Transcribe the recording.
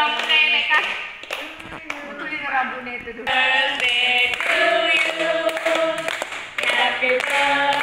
Kamu nenek kan? Betulin rambutnya itu dulu. Birthday to you. Happy birthday.